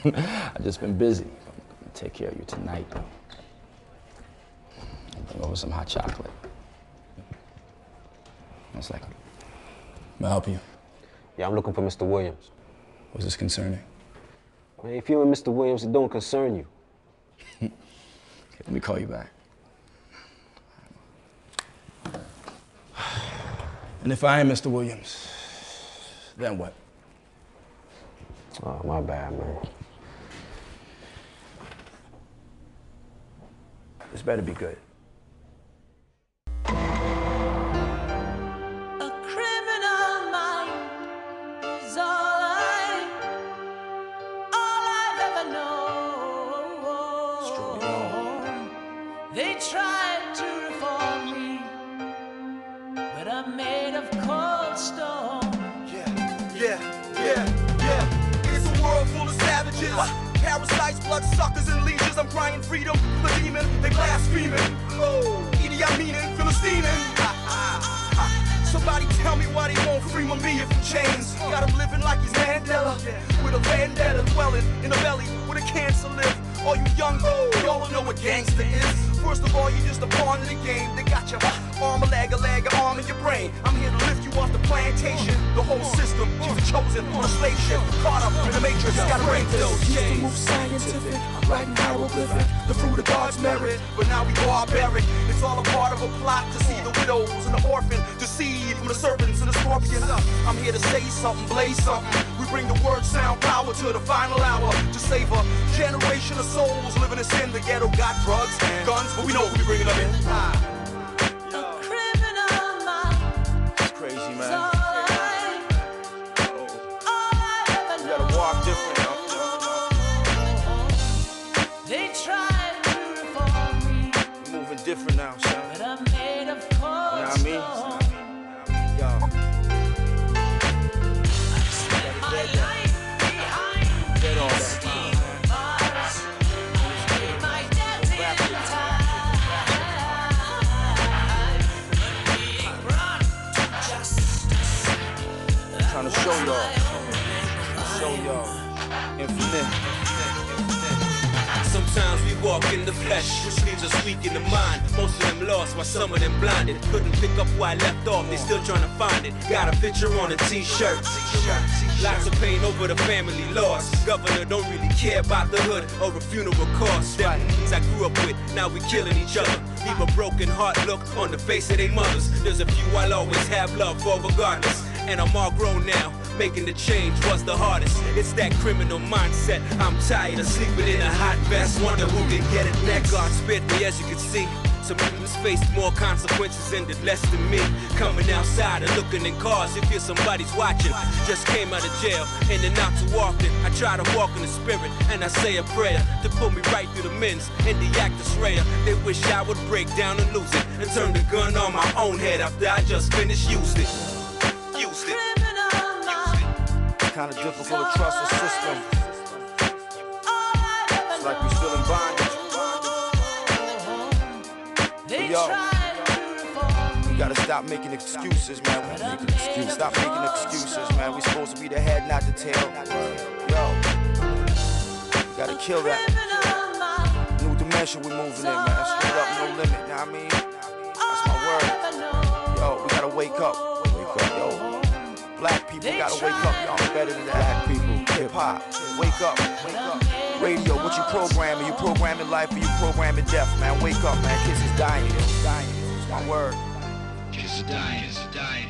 I've just been busy. I'm gonna take care of you tonight. Bring over some hot chocolate. One second. May I help you? Yeah, I'm looking for Mr. Williams. Was this concerning? Man, if you and Mr. Williams, it don't concern you. Okay, let me call you back. And if I am Mr. Williams, then what? Oh, my bad, man. This better be good. They tried to reform me, but I'm made of cold stone. Yeah. It's a world full of savages. Parasites, bloodsuckers, and leeches. I'm crying freedom for the demon. They blaspheming. Oh, Idi Amin, Philistine. Somebody tell me why they won't free Mamiya from chains. Got him living like he's Mandela, with a vendetta dwelling in the belly where the cancer live. All you young, y'all don't know what gangster is. First of all, you're just a pawn in the game. They got your arm, a leg, arm in your brain. I'm here to lift you off the plantation. The whole system, you've chosen on a slave ship. Caught up in the matrix, gotta break this. Used to move scientific, writing hieroglyphic, the fruit of God's merit. But now we barbaric. It's all a part of a plot to see the widows and the orphan, the seed from the serpents and the scorpions. I'm here to say something, blaze something. We bring the word sound power to the final hour to save a generation of souls living in sin. The ghetto got drugs, guns, but we know who we bringing up in. It's crazy, man. You gotta walk different. They tried to reform me, You're moving different now, son. but I'm made of cold You know what I mean? stone. Yo. I spent my life behind Get all these that. steel bars. I paid my debt in time, but being brought to justice. Trying to show y'all. Infinite. Sometimes we walk in the flesh, which leaves us weak in the mind. Most of them lost, while some of them blinded. Couldn't pick up where I left off, they still trying to find it. Got a picture on a t-shirt. Lots of pain over the family loss. Governor don't really care about the hood or a funeral cost. Them I grew up with, now we killing each other. Leave a broken heart look on the face of their mothers. There's a few I'll always have love for regardless. And I'm all grown now, making the change was the hardest. It's that criminal mindset. I'm tired of sleeping in a hot vest. Wonder who can get it next. God spared me, as you can see. Some humans faced more consequences and did less than me. Coming outside and looking in cars if you're somebody's watching. Just came out of jail, in and out too often. I try to walk in the spirit and I say a prayer to pull me right through the men's and the actors rare. They wish I would break down and lose it and turn the gun on my own head after I just finished used it. It's kind of difficult to trust the system. It's like we still in bondage. But yo, we gotta stop making excuses, man. Stop making excuses, man. We supposed to be the head, not the tail. Yo, we gotta kill that. New dimension we moving in, man. Straight up, no limit, you know what I mean? That's my word. Yo, we gotta wake up. Wake up, yo. Black people gotta wake up, y'all better than that. Black people, hip-hop, wake up, wake up. Radio, what you programming? You programming life or you programming death, man? Wake up, man. Kids is dying, yo. Dying. It's my word. Kids are dying.